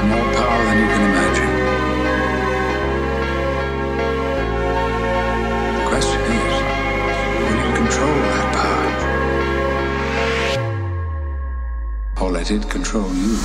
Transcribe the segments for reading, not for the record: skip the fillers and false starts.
more power than you can imagine. The question is, will you control that power? Or let it control you?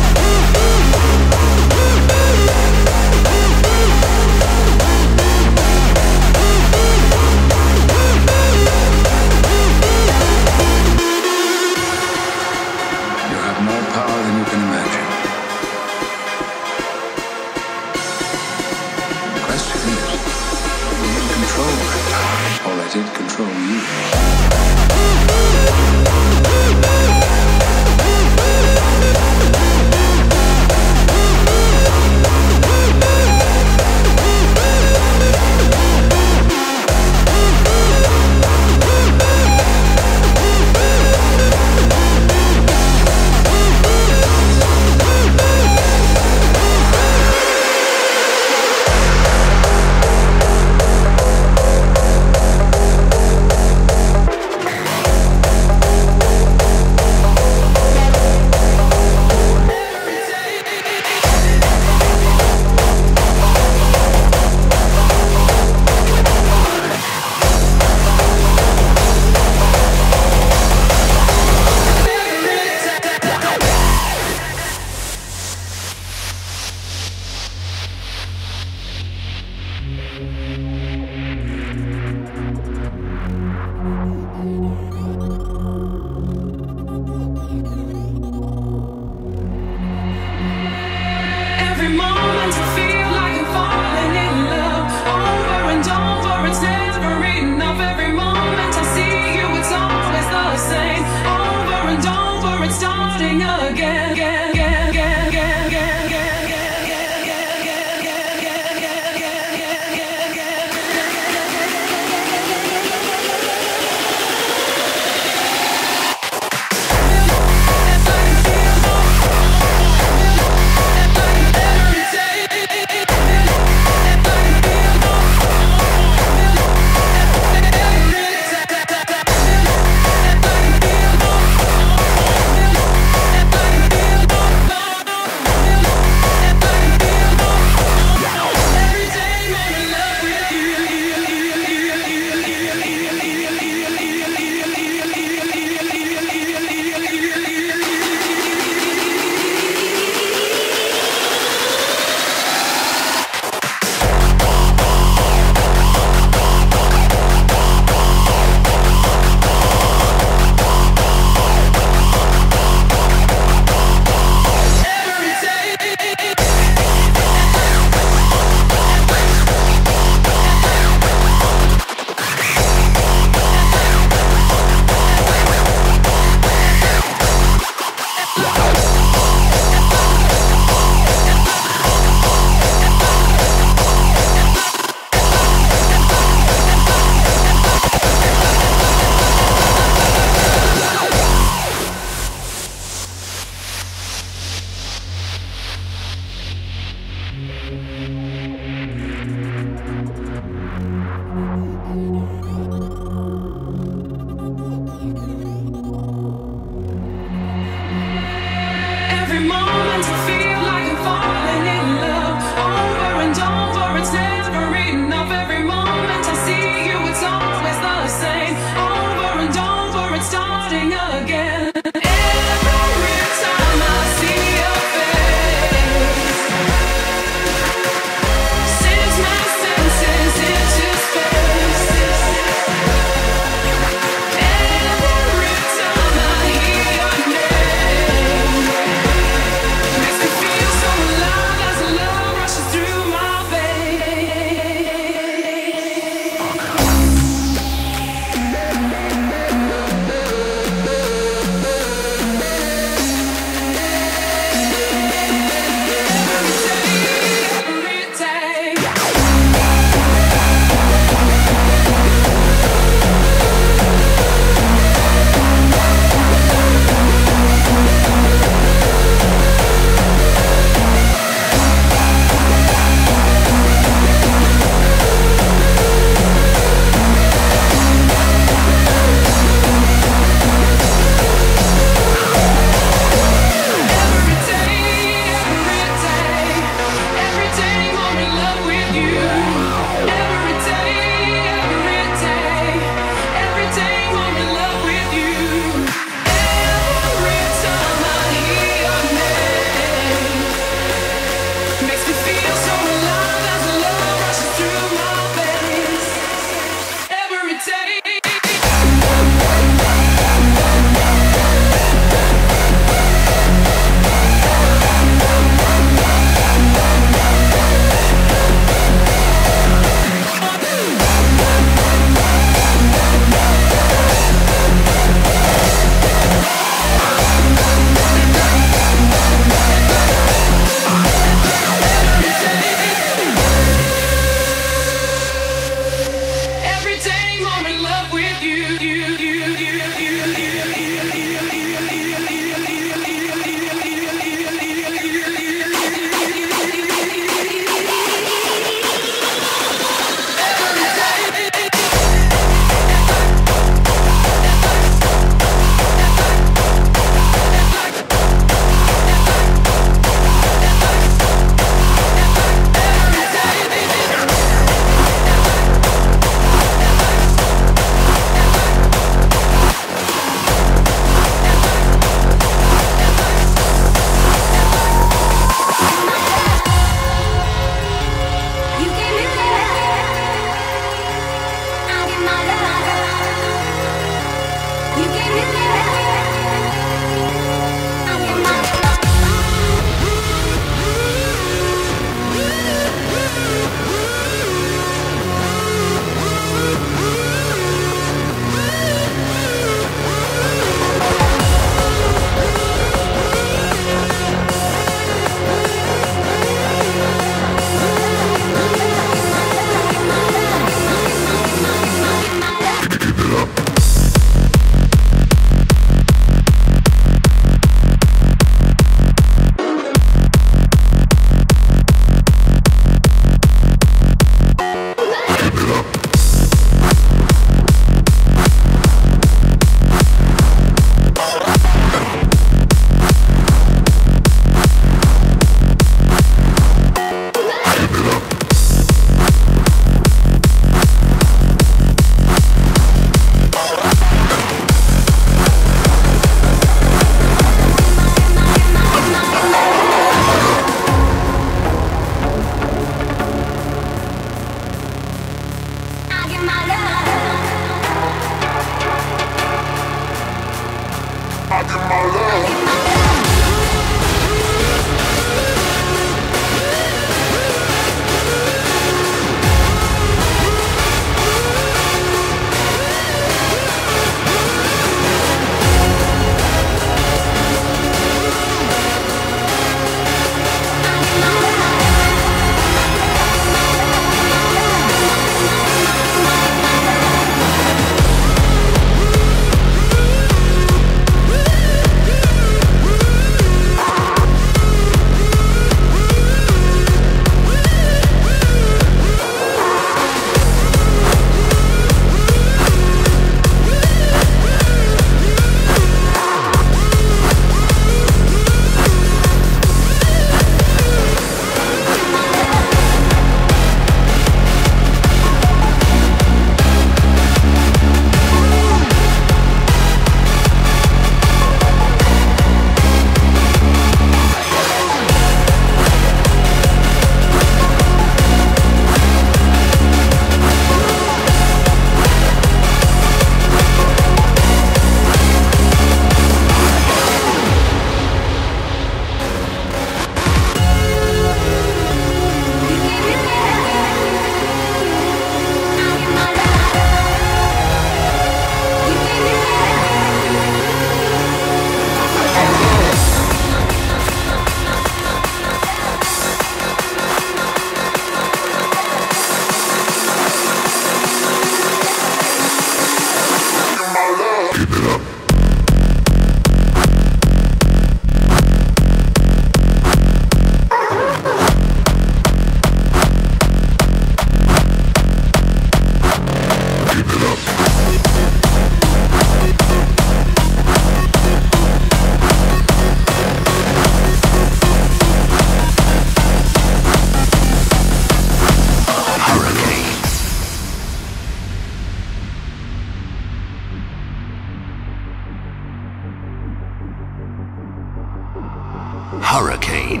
Hurricane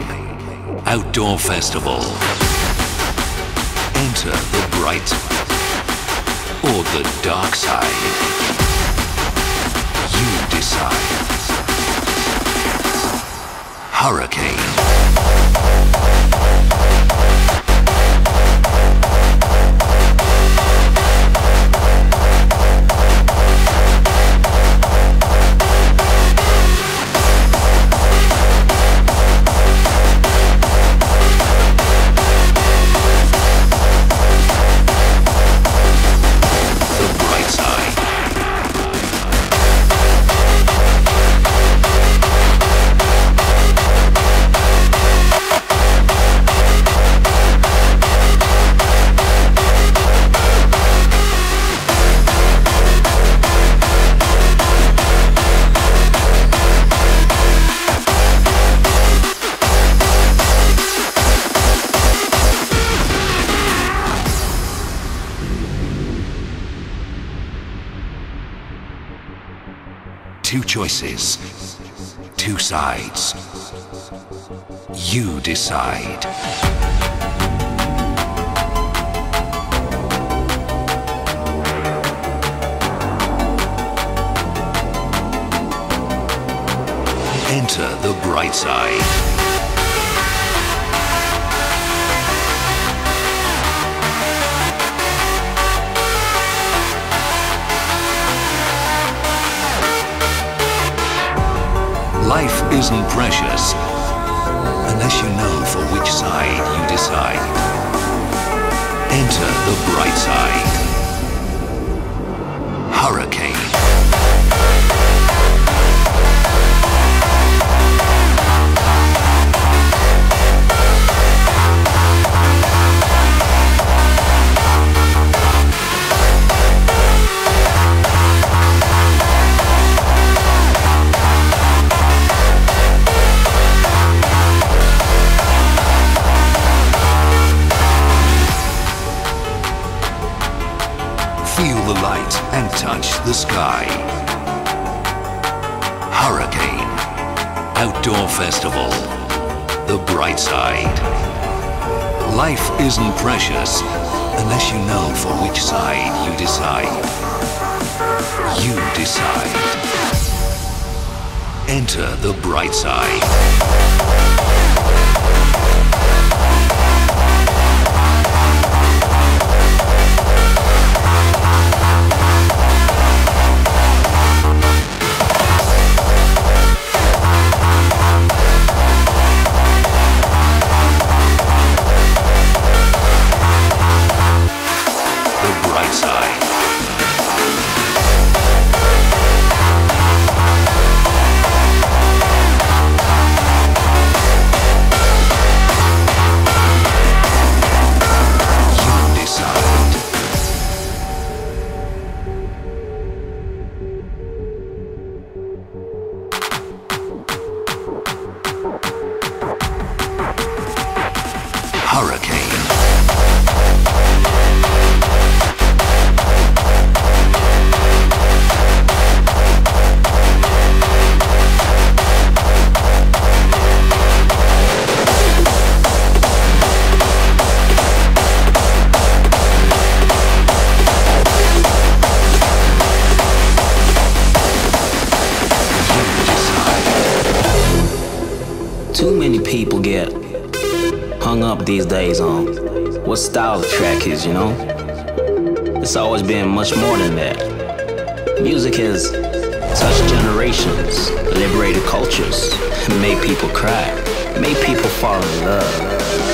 Outdoor Festival. Enter the bright or the dark side. You decide. Hurricane. Two choices, two sides. You decide. Enter the bright side. Life isn't precious unless you know for which side you decide. Enter the bright side. Hurricane. Feel the light and touch the sky. Hurricane Outdoor Festival. The bright side. Life isn't precious unless you know for which side you decide. You decide. Enter the bright side. Too many people get hung up these days on what style the track is, you know? It's always been much more than that. Music has touched generations, liberated cultures, made people cry, made people fall in love.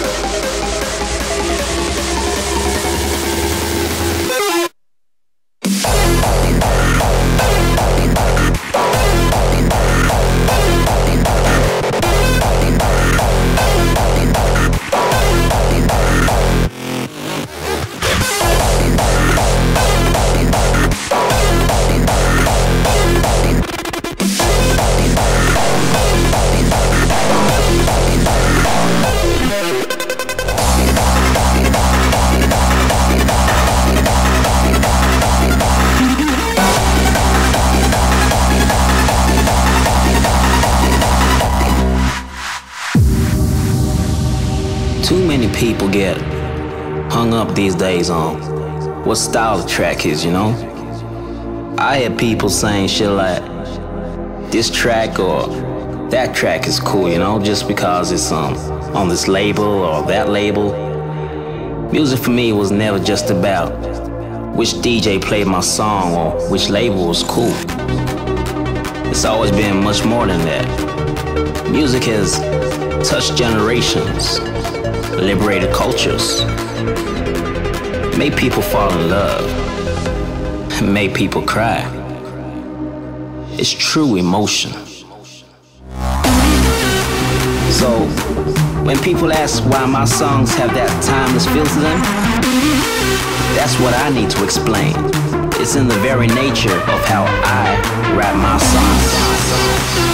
Too many people get hung up these days on what style the track is, you know? I hear people saying shit like, this track or that track is cool, you know, just because it's on this label or that label. Music for me was never just about which DJ played my song or which label was cool. It's always been much more than that. Music has touched generations, liberated cultures, made people fall in love, made people cry. It's true emotion. So, when people ask why my songs have that timeless feel to them, that's what I need to explain. It's in the very nature of how I write my songs.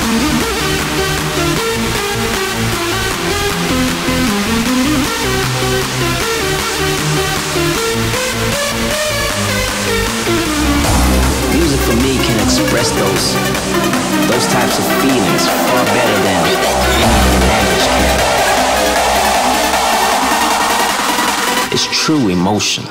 Music for me can express those types of feelings far better than any other language can. It's true emotion.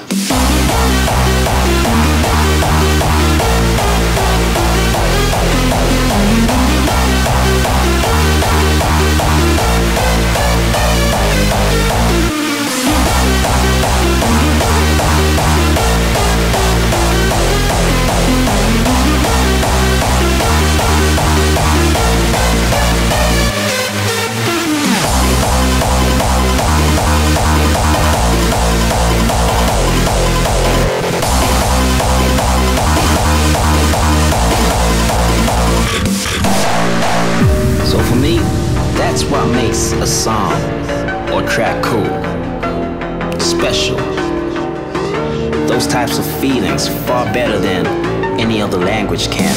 That's what makes a song or track cool, special. Those types of feelings far better than any other language can.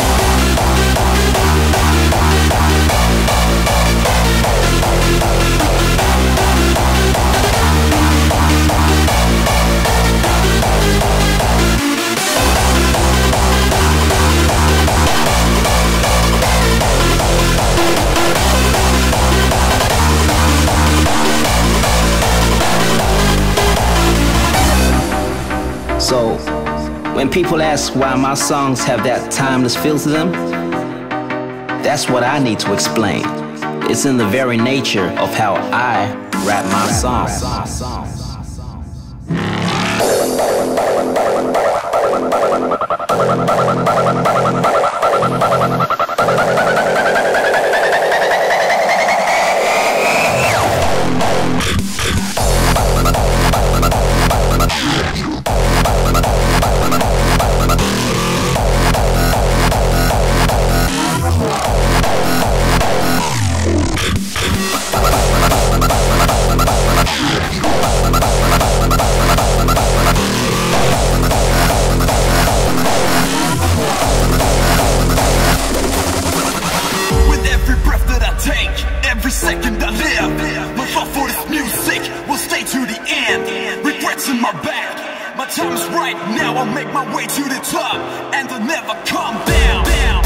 So, when people ask why my songs have that timeless feel to them, That's what I need to explain. It's in the very nature of how I rap my songs. Every second I live, my love for this music will stay to the end. Regrets in my back, my time is right now. I'll make my way to the top, and I'll never come down.